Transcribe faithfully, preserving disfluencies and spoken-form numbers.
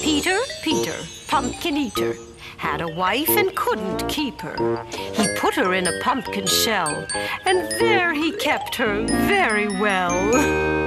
Peter, Peter, pumpkin eater, had a wife and couldn't keep her. He put her in a pumpkin shell, and there he kept her very well.